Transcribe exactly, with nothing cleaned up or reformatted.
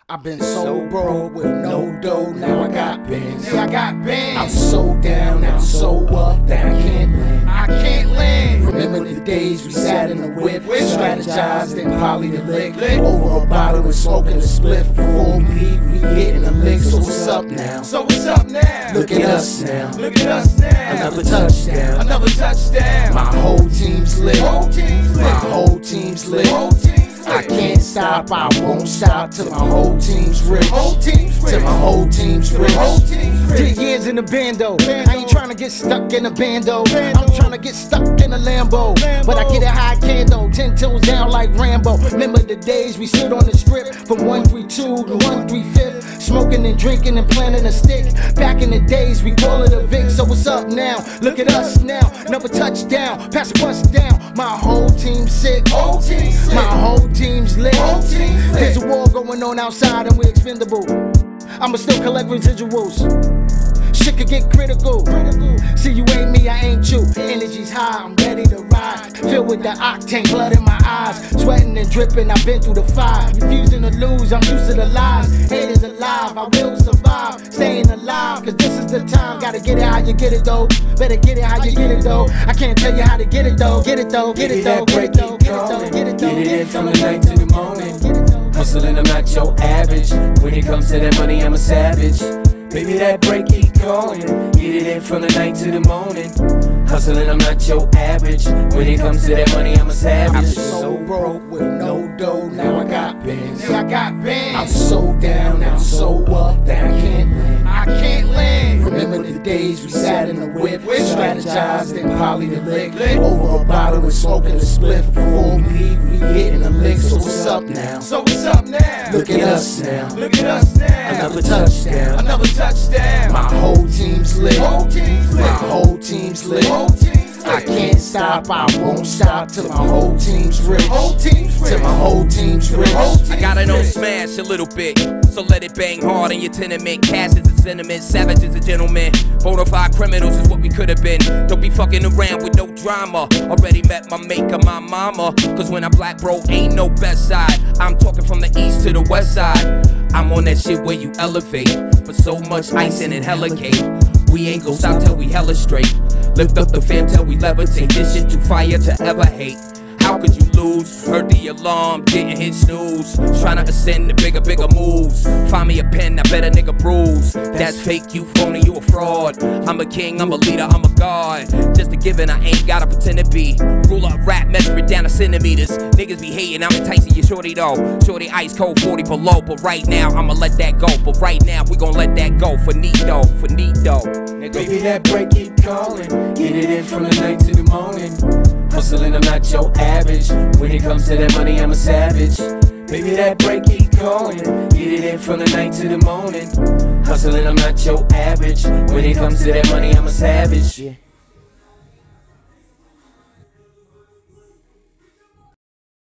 I've been so broke with no dough, now I got bins. Yeah, I got bins. I'm so down, now I'm so up that I can't land. I can't land. Remember the days we sat in the whip, strategized and poly the lick over a bottle and smoking a spliff. Before we leave, we hitting a lick. So what's up now? So what's up now? Look at us now. Look at us now. Another touchdown. Another touchdown. My whole team's lit. Whole team's lit. My whole team's lit. Whole team's lit. I can't stop, I won't stop till my whole team's rich. Whole team's rich. Till my whole team's rich. Whole team's rich. Three years in the bando. I ain't tryna get stuck in a bando. I'm tryna get stuck in a Lambo. But I get it how I can though. Ten toes down like Rambo. Remember the days we stood on the strip from one three two to one three five, smoking and drinking and planting a stick. Back in the days we call it a Vic. So what's up now? Look at us now. Another touchdown. Pass the bus down. My whole team's sick. Whole team's sick. My whole team's lit. Whole team's lit. There's a war going on outside and we're expendable. I'ma still collect residuals. Shit could get critical. See, you ain't me, I ain't you. Energy's high, I'm ready to ride. Filled with the octane, blood in my eyes. Sweating and dripping, I've been through the fire. Refusing to lose, I'm used to the lies. Haters alive, I will survive. Staying alive, cause this is the time. Gotta get it how you get it though. Better get it how you get it though. I can't tell you how to get it though. Get it though, get it though, get it though, get it though, get it though. Get it in from the night to the morning. Hustling, I'm not your average. When it comes to that money, I'm a savage. Baby, that break keep going. Get it in from the night to the morning. Hustling, I'm not your average. When it comes to that money, I'm a savage. I'm so broke with no dough, now I got bins. Yeah, I got bins. I'm so down, now I'm so up that I can't land. I can't land. Remember the days we sat in the whip, strategized and poly the lick over a bottle and smoking a spliff. Before we leave, we hitting a lick. So what's up now? So what's up now? Look at us now. Look at us now. Another touchdown. Another touchdown. My whole team's lit. Whole team's lit. My whole team's lit. Whole team's lit. I can't stop, I won't stop till my whole team's rich. Whole team's rich. Till my whole team's rich. I gotta know smash a little bit, so let it bang hard in your tenement. Casses and sentiment, savages and gentlemen. Bonafide criminals is what we could have been. Don't be fucking around with no drama. Already met my maker, my mama. Cause when I black bro, ain't no best side. I'm talking from the east to the west side. I'm on that shit where you elevate, but so much ice in it hella cake. We ain't gon' stop till we hella straight. Lift up the fan till we levitate. This shit too fire to ever hate. How could you lose? Heard the alarm, didn't hit snooze. Tryna ascend to bigger, bigger moves. Find me a pen, I bet a nigga bruise. That's fake, you phony, you a fraud. I'm a king, I'm a leader, I'm a god. Just a given, I ain't gotta pretend to be. Ruler of rap, measure it down to centimeters. Niggas be hating, I'm enticing you shorty though. Shorty ice cold, forty below. But right now, I'ma let that go. But right now, we gon' let that go. For neat though, for neat though. Nigga. Baby, that break keep calling. Get it in from the night to the morning. Hustling, I'm not your average. When it comes to that money, I'm a savage. Baby, that break keep going. Get it in from the night to the morning. Hustling, I'm not your average. When it comes to that money, I'm a savage. Yeah.